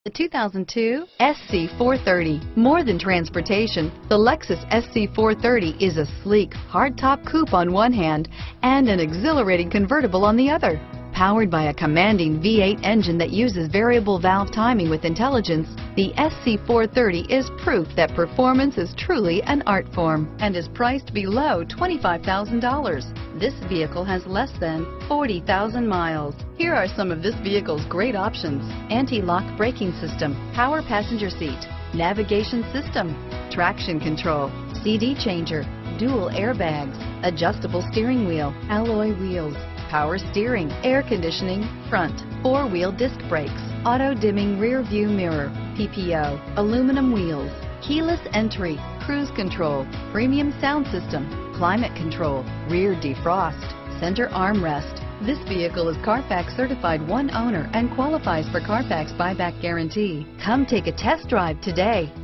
The 2002 SC430. More than transportation, the Lexus SC430 is a sleek, hardtop coupe on one hand and an exhilarating convertible on the other. Powered by a commanding V8 engine that uses variable valve timing with intelligence, the SC430 is proof that performance is truly an art form and is priced below $25,000. This vehicle has less than 40,000 miles. Here are some of this vehicle's great options: anti-lock braking system, power passenger seat, navigation system, traction control, CD changer, dual airbags, adjustable steering wheel, alloy wheels, power steering, air conditioning, front, four-wheel disc brakes, auto-dimming rear view mirror, PPO, aluminum wheels, keyless entry, cruise control, premium sound system, climate control, rear defrost, center armrest. This vehicle is Carfax certified one owner and qualifies for Carfax buyback guarantee. Come take a test drive today.